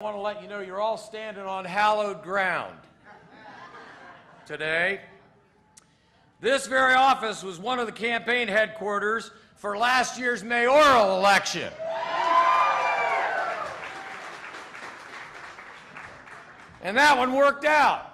I want to let you know you're all standing on hallowed ground today. This very office was one of the campaign headquarters for last year's mayoral election. And that one worked out.